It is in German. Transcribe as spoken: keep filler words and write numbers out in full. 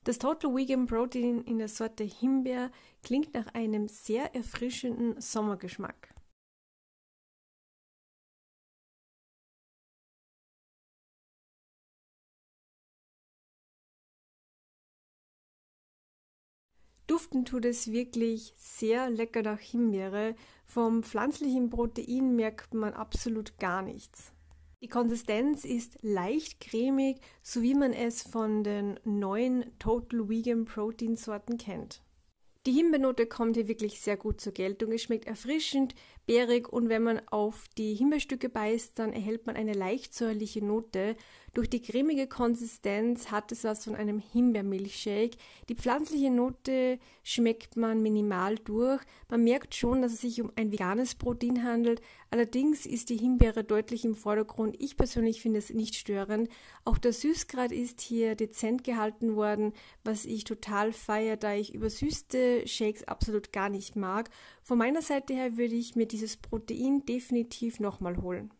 Das Total Vegan Protein in der Sorte Himbeer klingt nach einem sehr erfrischenden Sommergeschmack. Duften tut es wirklich sehr lecker nach Himbeere. Vom pflanzlichen Protein merkt man absolut gar nichts. Die Konsistenz ist leicht cremig, so wie man es von den neuen Total Vegan Protein Sorten kennt. Die Himbeernote kommt hier wirklich sehr gut zur Geltung. Es schmeckt erfrischend, beerig und wenn man auf die Himbeerstücke beißt, dann erhält man eine leicht säuerliche Note. Durch die cremige Konsistenz hat es was von einem Himbeermilchshake. Die pflanzliche Note schmeckt man minimal durch. Man merkt schon, dass es sich um ein veganes Protein handelt. Allerdings ist die Himbeere deutlich im Vordergrund. Ich persönlich finde es nicht störend. Auch der Süßgrad ist hier dezent gehalten worden, was ich total feiere, da ich übersüßte Shakes absolut gar nicht mag. Von meiner Seite her würde ich mir dieses Protein definitiv nochmal holen.